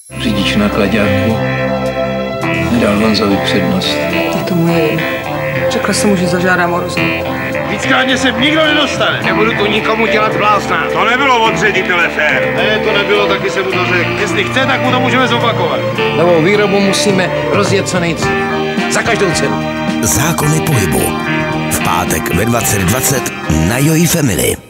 Řidič na klaďáku nedal Honzovi přednost. Tak to moje vina. Řekla jsem mu, že zažádám o rozum. Víckrátně se nikdo nedostane. Nebudu tu nikomu dělat blázna. To nebylo od ředitele fér. Ne, to nebylo, taky se mu to řekl. Jestli chce, tak mu to můžeme zopakovat. Novou výrobu musíme rozjet co nejdřív. Za každou cenu. Zákony pohybu. V pátek ve 20:20 na Joy Family.